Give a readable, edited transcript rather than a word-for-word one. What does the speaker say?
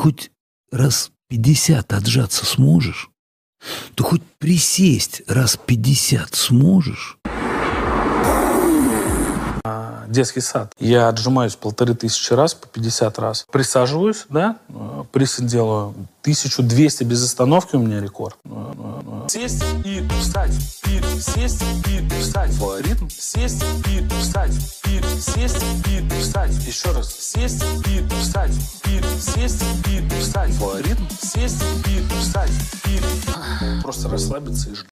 хоть раз 50 отжаться сможешь? Ты хоть присесть раз 50 сможешь? Детский сад. Я отжимаюсь 1500 раз, по 50 раз. Присаживаюсь, да, присед делаю 1200 без остановки, у меня рекорд. Сесть и встать, и сесть и встать. Ритм. Сесть и встать, и сесть и встать. Еще раз. Сесть и встать, и сесть и встать. Ритм. Сесть и встать, и просто расслабиться и ждать.